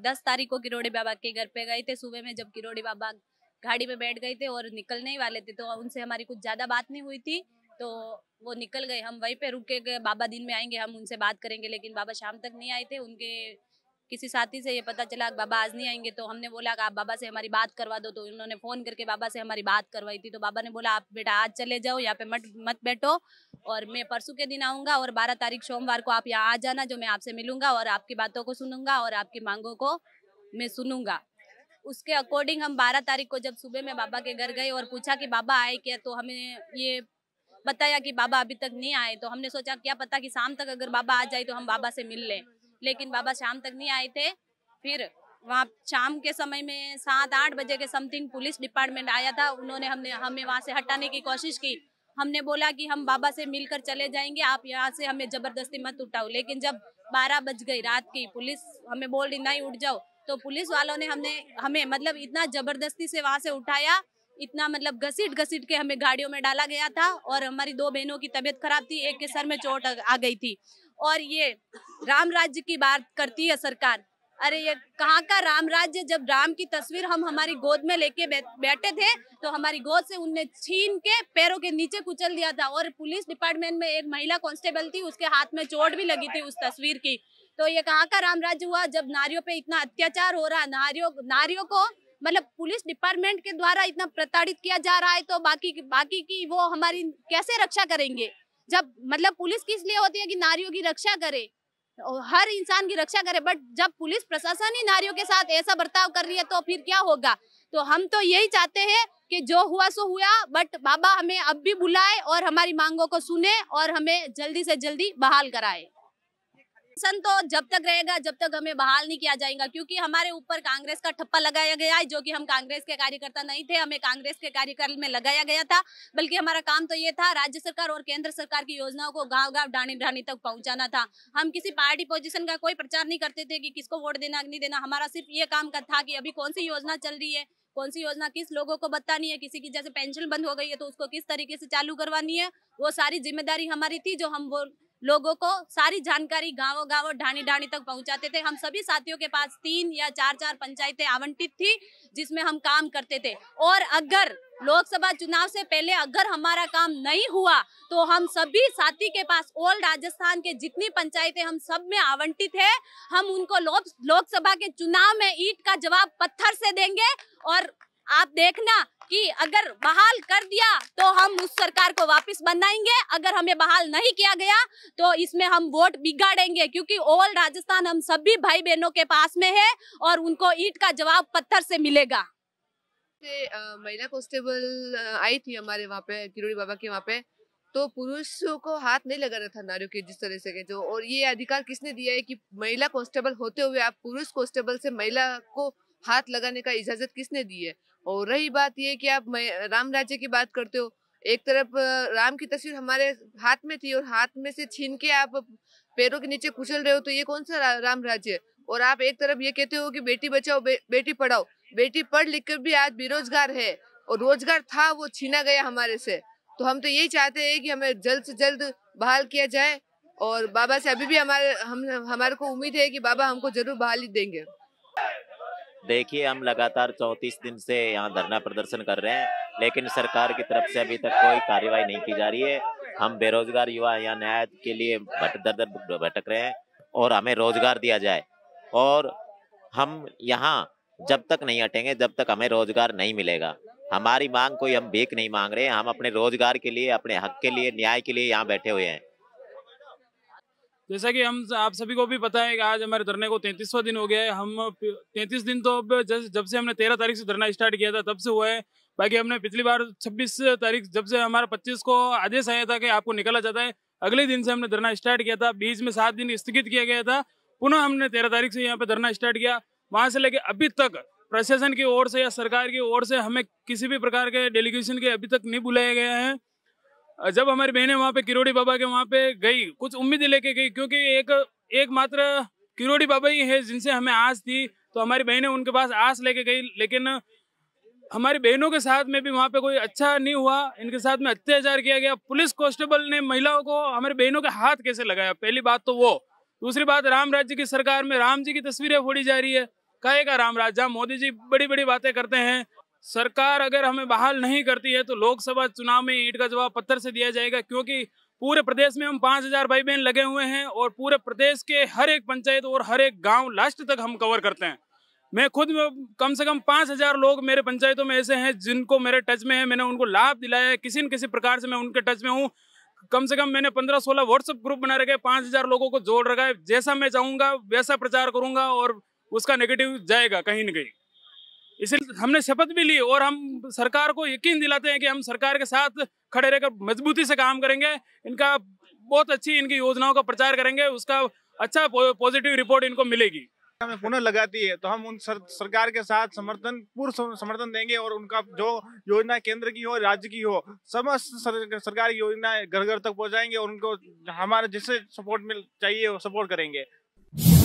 10 तारीख को किरोड़ी बाबा के घर पे गए थे सुबह में, जब किरोड़ी बाबा गाड़ी में बैठ गए थे और निकलने ही वाले थे, तो उनसे हमारी कुछ ज्यादा बात नहीं हुई थी, तो वो निकल गए। हम वहीं पे रुके गए, बाबा दिन में आएंगे, हम उनसे बात करेंगे, लेकिन बाबा शाम तक नहीं आए थे। उनके किसी साथी से ये पता चला कि बाबा आज नहीं आएंगे, तो हमने बोला कि आप बाबा से हमारी बात करवा दो, तो उन्होंने फोन करके बाबा से हमारी बात करवाई थी। तो बाबा ने बोला आप बेटा आज चले जाओ, यहाँ पे मत बैठो, और मैं परसों के दिन आऊँगा और 12 तारीख सोमवार को आप यहाँ आ जाना, जो मैं आपसे मिलूंगा और आपकी बातों को सुनूंगा और आपकी मांगों को मैं सुनूंगा। उसके अकॉर्डिंग हम 12 तारीख को जब सुबह में बाबा के घर गए और पूछा कि बाबा आए क्या, तो हमें ये बताया कि बाबा अभी तक नहीं आए। तो हमने सोचा क्या पता कि शाम तक अगर बाबा आ जाए तो हम बाबा से मिल लें, लेकिन बाबा शाम तक नहीं आए थे। फिर वहाँ शाम के समय में 7-8 बजे के समथिंग पुलिस डिपार्टमेंट आया था, उन्होंने हमें वहाँ से हटाने की कोशिश की। हमने बोला कि हम बाबा से मिलकर चले जाएंगे, आप यहाँ से हमें जबरदस्ती मत उठाओ। लेकिन जब 12 बज गई रात की, पुलिस हमें बोल रही नहीं उठ जाओ, तो पुलिस वालों ने हमें मतलब इतना जबरदस्ती से वहाँ से उठाया, इतना मतलब घसीट के हमें गाड़ियों में डाला गया था। और हमारी 2 बहनों की तबीयत खराब थी, एक के सर में चोट आ गई थी। और ये राम राज्य की बात करती है सरकार, अरे ये कहाँ का राम राज्य, जब राम की तस्वीर हम हमारी गोद में लेके बैठे थे तो हमारी गोद से उनने छीन के पैरों के नीचे कुचल दिया था। और पुलिस डिपार्टमेंट में एक महिला कांस्टेबल थी, उसके हाथ में चोट भी लगी थी उस तस्वीर की। तो ये कहाँ का राम राज्य हुआ, जब नारियों पे इतना अत्याचार हो रहा है, नारियों को मतलब पुलिस डिपार्टमेंट के द्वारा इतना प्रताड़ित किया जा रहा है, तो बाकी की वो हमारी कैसे रक्षा करेंगे। जब मतलब पुलिस किस लिए होती है कि नारियों की रक्षा करे, हर इंसान की रक्षा करे, बट जब पुलिस प्रशासन ही नारियों के साथ ऐसा बर्ताव कर रही है तो फिर क्या होगा। तो हम तो यही चाहते हैं कि जो हुआ सो हुआ, बट बाबा हमें अब भी बुलाए और हमारी मांगों को सुने और हमें जल्दी से जल्दी बहाल कराए। सन तो जब तक रहेगा जब तक हमें बहाल नहीं किया जाएगा, क्योंकि हमारे ऊपर कांग्रेस का ठप्पा लगाया गया है, जो कि हम कांग्रेस के कार्यकर्ता नहीं थे, हमें कांग्रेस के कार्यकाल में लगाया गया था। बल्कि हमारा काम तो ये था राज्य सरकार और केंद्र सरकार की योजनाओं को गांव-गांव ढाणी-ढाणी तक पहुंचाना था। हम किसी पार्टी पोजीशन का कोई प्रचार नहीं करते थे कि किसको वोट देना नहीं देना। हमारा सिर्फ ये काम का था कि अभी कौन सी योजना चल रही है, कौन सी योजना किस लोगों को बतानी है, किसी की जैसे पेंशन बंद हो गई है तो उसको किस तरीके से चालू करवानी है, वो सारी जिम्मेदारी हमारी थी। जो हम वो लोगों को सारी जानकारी गाँव ढाणी तक पहुंचाते थे। हम सभी साथियों के पास 3 या 4 पंचायतें आवंटित थी जिसमें हम काम करते थे। और अगर लोकसभा चुनाव से पहले अगर हमारा काम नहीं हुआ तो हम सभी साथी के पास ऑल राजस्थान के जितनी पंचायतें हम सब में आवंटित है, हम उनको लोकसभा के चुनाव में ईंट का जवाब पत्थर से देंगे। और आप देखना कि अगर बहाल कर दिया तो हम उस सरकार को वापस बनाएंगे, अगर हमें बहाल नहीं किया गया तो इसमें हम वोट बिगाड़ेंगे, क्योंकि ऑल राजस्थान हम सभी भाई बहनों के पास में है और उनको ईंट का जवाब पत्थर से मिलेगा। महिला कांस्टेबल आई थी हमारे वहाँ पे किरोड़ी बाबा के वहाँ पे, तो पुरुषों को हाथ नहीं लगा रहा था नारियों के जिस तरह से के जो। और ये अधिकार किसने दिया है कि महिला कांस्टेबल होते हुए आप पुरुष कांस्टेबल से महिला को हाथ लगाने का इजाजत किसने दी है। और रही बात ये कि आप राम राज्य की बात करते हो, एक तरफ राम की तस्वीर हमारे हाथ में थी और हाथ में से छीन के आप पैरों के नीचे कुचल रहे हो, तो ये कौन सा राम राज्य है। और आप एक तरफ ये कहते हो कि बेटी बचाओ बेटी पढ़ाओ, बेटी पढ़ लिख कर भी आज बेरोजगार है और रोजगार था वो छीना गया हमारे से। तो हम तो यही चाहते हैं कि हमें जल्द से जल्द बहाल किया जाए और बाबा से अभी भी हमारे को उम्मीद है कि बाबा हमको जरूर बहाली देंगे। देखिए, हम लगातार 34 दिन से यहाँ धरना प्रदर्शन कर रहे हैं, लेकिन सरकार की तरफ से अभी तक कोई कार्रवाई नहीं की जा रही है। हम बेरोजगार युवा यहाँ न्याय के लिए दर भटक रहे हैं और हमें रोजगार दिया जाए। और हम यहाँ जब तक नहीं हटेंगे जब तक हमें रोजगार नहीं मिलेगा। हमारी मांग कोई हम भीख नहीं मांग रहे हैं, हम अपने रोजगार के लिए, अपने हक के लिए, न्याय के लिए यहाँ बैठे हुए हैं। जैसा कि हम आप सभी को भी पता है कि आज हमारे धरने को 33वां दिन हो गया है। हम 33 दिन तो अब जब से हमने 13 तारीख से धरना स्टार्ट किया था तब से हुआ है। बाकी हमने पिछली बार 26 तारीख जब से हमारा 25 को आदेश आया था कि आपको निकाला जाता है, अगले दिन से हमने धरना स्टार्ट किया था। बीच में 7 दिन स्थगित किया गया था, पुनः हमने 13 तारीख से यहाँ पे धरना स्टार्ट किया। वहाँ से लेके अभी तक प्रशासन की ओर से या सरकार की ओर से हमें किसी भी प्रकार के डेलीगेशन के अभी तक नहीं बुलाया गया है। जब हमारी बहनें वहाँ पे किरोड़ी बाबा के वहाँ पे गई, कुछ उम्मीदें लेके गई, क्योंकि एक मात्र किरोड़ी बाबा ही है जिनसे हमें आस थी, तो हमारी बहनें उनके पास आस लेके गई। लेकिन हमारी बहनों के साथ में भी वहाँ पे कोई अच्छा नहीं हुआ, इनके साथ में अत्याचार किया गया। पुलिस कांस्टेबल ने महिलाओं को, हमारी बहनों के हाथ कैसे लगाया, पहली बात तो वो। दूसरी बात, राम राज्य की सरकार में राम जी की तस्वीरें फोड़ी जा रही है, कहेगा रामराज। जहाँ मोदी जी बड़ी बड़ी बातें करते हैं, सरकार अगर हमें बहाल नहीं करती है तो लोकसभा चुनाव में ईंट का जवाब पत्थर से दिया जाएगा, क्योंकि पूरे प्रदेश में हम 5000 भाई बहन लगे हुए हैं और पूरे प्रदेश के हर एक पंचायत और हर एक गांव लास्ट तक हम कवर करते हैं। मैं खुद कम से कम 5000 लोग मेरे पंचायतों में ऐसे हैं जिनको मेरे टच में है, मैंने उनको लाभ दिलाया है, किसी न किसी प्रकार से मैं उनके टच में हूँ। कम से कम मैंने 15-16 व्हाट्सएप ग्रुप बना रखे, 5000 लोगों को जोड़ रखा है। जैसा मैं चाहूँगा वैसा प्रचार करूँगा और उसका नेगेटिव जाएगा कहीं न कहीं। इसलिए हमने शपथ भी ली और हम सरकार को यकीन दिलाते हैं कि हम सरकार के साथ खड़े रहकर मजबूती से काम करेंगे, इनका बहुत अच्छी इनकी योजनाओं का प्रचार करेंगे, उसका अच्छा पॉजिटिव रिपोर्ट इनको मिलेगी। हमें पुनः लगाती है तो हम उन सरकार के साथ पूर्ण समर्थन देंगे और उनका जो योजना केंद्र की हो राज्य की हो समस्त सरकारी योजनाएं घर घर तक पहुंचाएंगे और उनको हमारे जिससे सपोर्ट चाहिए वो सपोर्ट करेंगे।